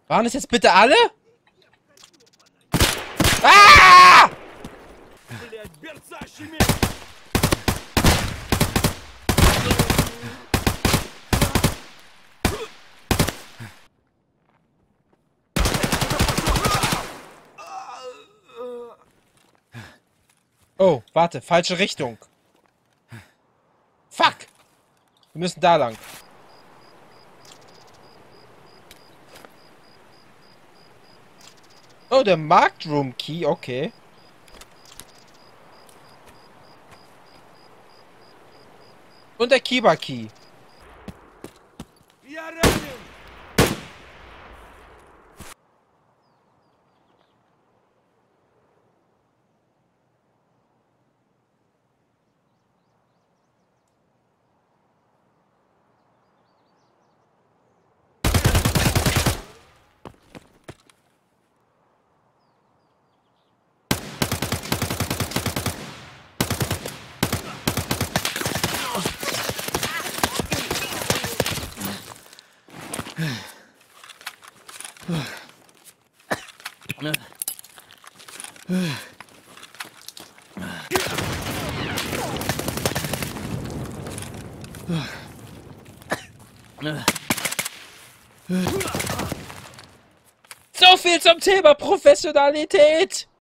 Waren es jetzt bitte alle? Ah! Oh, warte, falsche Richtung. Fuck! Wir müssen da lang. Oh, der Marktroom Key, okay. Und der Kiba Key. So viel zum Thema Professionalität!